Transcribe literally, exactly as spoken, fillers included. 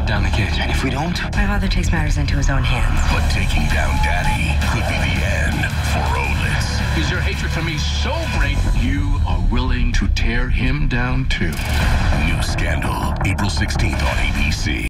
down the kid. And if we don't? My father takes matters into his own hands. But taking down Daddy could be the end for Olitz. Is your hatred for me so great you are willing to tear him down too? New Scandal, April sixteenth on A B C.